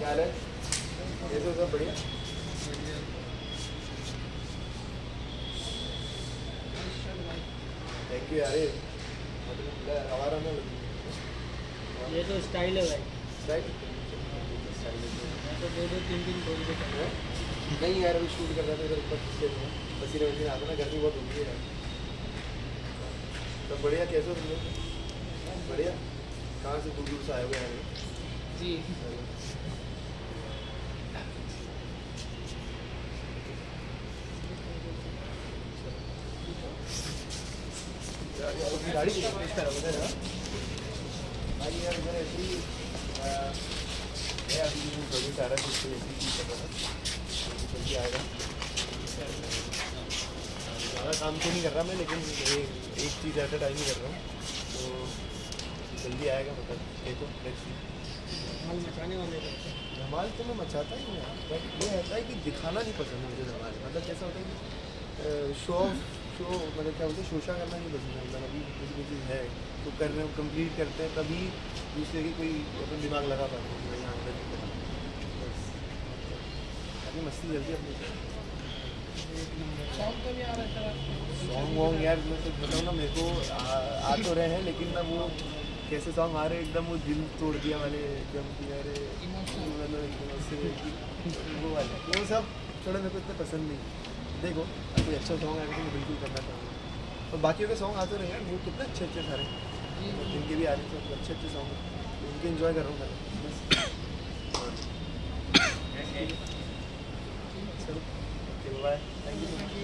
हाल है? कैसे सब बढ़िया? थैंक यू यार, हमारा ना ये तो स्टाइल है भाई। स्टाइल तो 2-3 बोल के नहीं यार, अभी शूट कर रहा था इधर ऊपर पसीने वसीने आता ना, गर्मी बहुत होती है यार। सब बढ़िया, कैसे हो तुम लोग? बढ़िया। कहाँ से दूर दूर से आए हुए हैं? जी गाड़ी किस तरह उधर है भाई यार? इधर ऐसे ही है अभी प्रोजेक्ट आ रहा है, कुछ ऐसी चीज़ कर रहा था, जल्दी आएगा। ज़्यादा काम तो नहीं कर रहा मैं, लेकिन एक चीज़ ऐसा टाइम ही कर रहा हूँ, तो जल्दी आएगा। मतलब देखो नेक्स्ट वीक माल मचाने वाले हैं। धमाल तो मैं मचाता ही हूँ यार, बट ये रहता है कि दिखाना नहीं पसंद है मुझे धमाल। मतलब कैसा होता है कि शो मतलब क्या बोलते हैं, शोशा करना नहीं पसंद है। मतलब अभी किसी कोई चीज़ है तो कर रहे हैं, कंप्लीट करते हैं, तभी दूसरे की कोई अपना दिमाग लगा पाते हैं कि यहाँ अंदर नहीं करना। बस अभी मस्ती जल्दी अपनी सॉन्ग तो भी आ रहा है सॉन्ग वॉन्ग यार। मैं तो बताऊँ ना, मेरे को आ तो रहे हैं, लेकिन ना वो कैसे सॉन्ग आ रहे हैं एकदम वो दिल तोड़ दिया वाले, एकदम कि अरे वो वाले, वो सब थोड़ा मेरे को इतने पसंद नहीं। देखो कोई अच्छा सॉन्ग आएगा तो मैं बिल्कुल करना चाहूँगा। और बाकियों के सॉन्ग आते रहे यार, वो कितने अच्छे अच्छे सारे, जिनके भी आ रहे हैं अच्छे अच्छे सॉन्ग, उनके इन्जॉय कर रहा हूँ मैं बस। चलो बाय, थैंक यू।